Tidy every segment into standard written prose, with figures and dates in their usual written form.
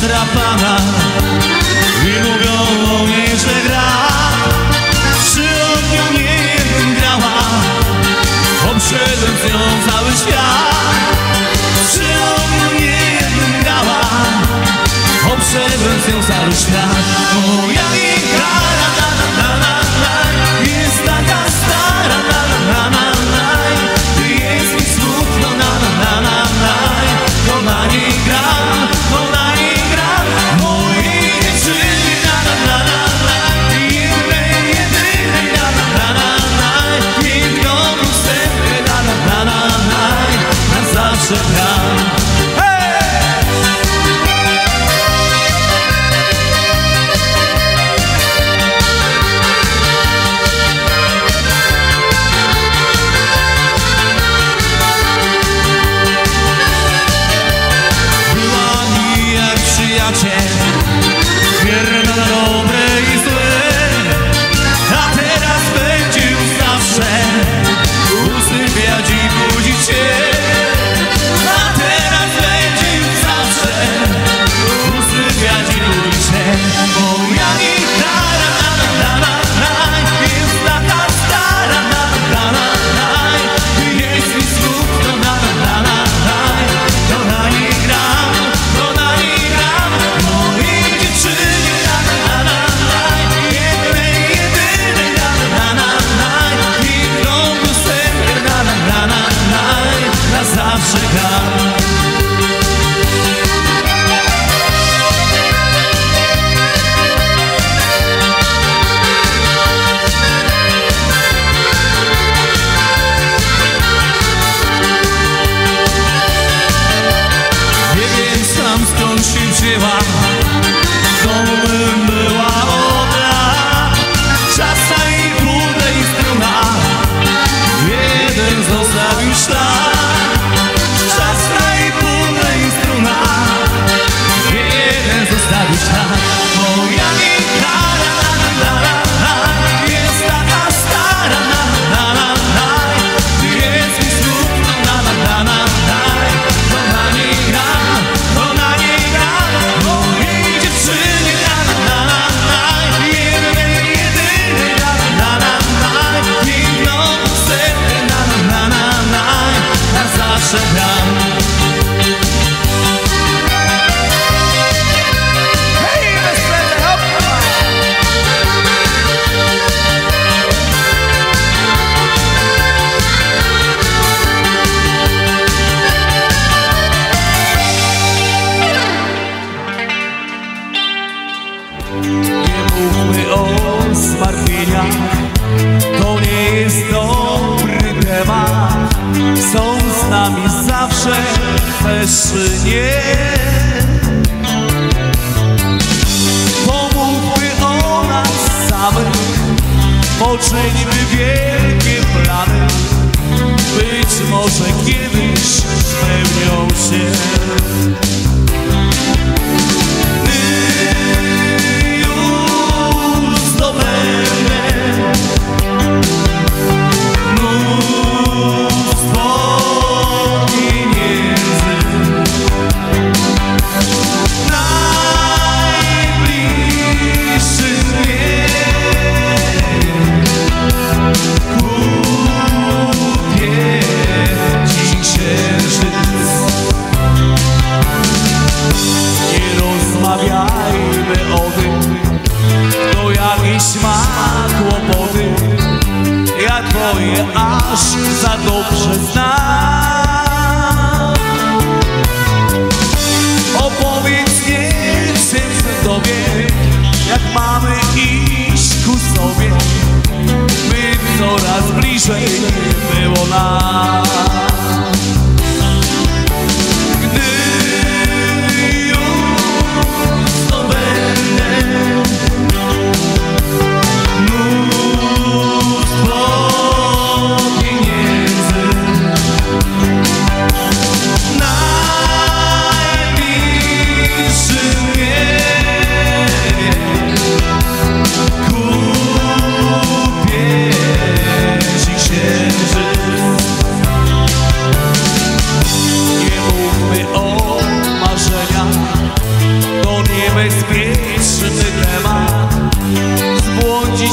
nadrapana i mówią o niej, że gra. Przy ogniu nie grała, obszedłem z nią cały świat. Przy ogniu nie grała, obszedłem z nią cały świat. Moja gitara, na na na na na, jest taka stara, na na na na, jest mi smutno, na na na na na, to na niej gram, to na niej gram. Mojej dziewczyny, na na na na na, jednej, jedynej, na na na na na, piękną piosenkę, na na na na na, na zawsze gram. Wierna na dobre i złe, a teraz będzie już zawsze usypiać i budzić się. A teraz będzie już zawsze usypiać i budzić się. Moja gitara, na na na na, jest taka stara, na na na na, jest mi smutno, na na na na, to na niej gram, to na niej gram. Mojej dziewczyny, na na na na, jednej, jedynej, na na na na, piękną piosenkę, na na na na na, na zawsze gram. Nie wiem sam skąd się wzięła, w domu bym była od lat. Czasa i budę i struna, jeden zostawił ślad. Czasa i budę i struna, jeden zostawił ślad. Moja gitara, na na na na, jest taka stara, na na na na, jest mi smutno, na na na na na, to na niej gram, to na niej gram. Mojej dziewczyny, na na na na, jednej, jedynej, na na na na, piękną piosenkę, na na na na, na zawsze gram. Nie mówmy o zmartwieniach, to nie jest dobry temat. Są z nami zawsze też nie. Pomówmy o nas samych, poczyńmy wielkie plany. Być może kiedyś spełnią się. Księżyc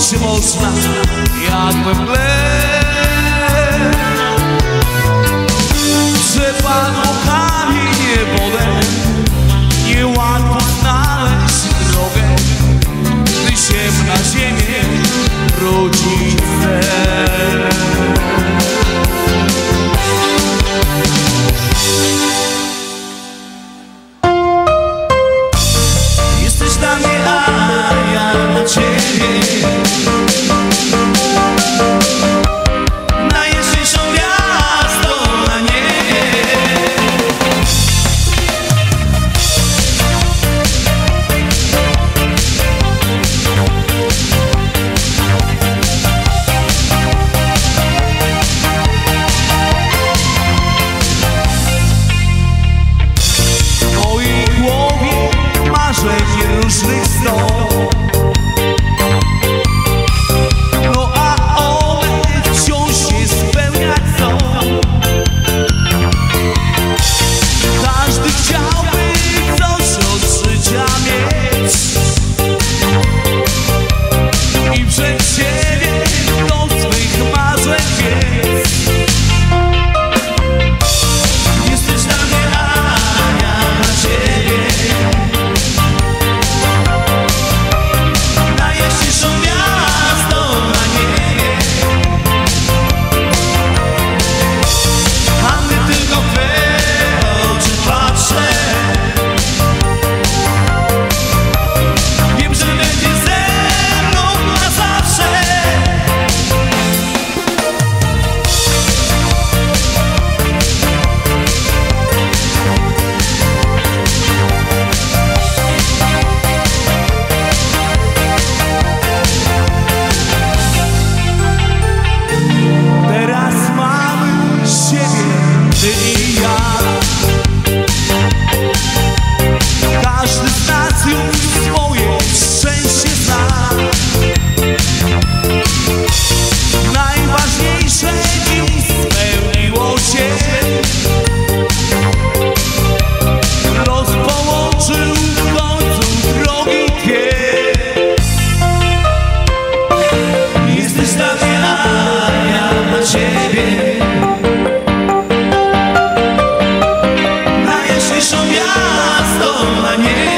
się można jak we mgle. Przepadło kamienie wodę, niełatwo znaleźć drogę, gdy się na ziemię rodzi cel. Jesteś dla mnie, a ja dla ciebie. Najjaśniejszą gwiazdą na niebie. W mojej głowie marzeń różnych snów, no a one wciąż się spełniać chcą. Każdy chciałby coś od życia mieć i przed siebie do swych marzeń biec. Jesteś dla mnie, a ja dla ciebie. Najjaśniejszą gwiazdą na niebie. A gdy tylko w twe oczy patrzę, wiem, że będzie ze mną na zawsze. Teraz mamy siebie, ty i ja. Każdy z nas już swoje szczęście zna. Najważniejsze dziś spełniło się. Los połączył w końcu drogi dwie. Jesteś dla mnie, a ja dla ciebie. Najjaśniejszą gwiazdą na niebie.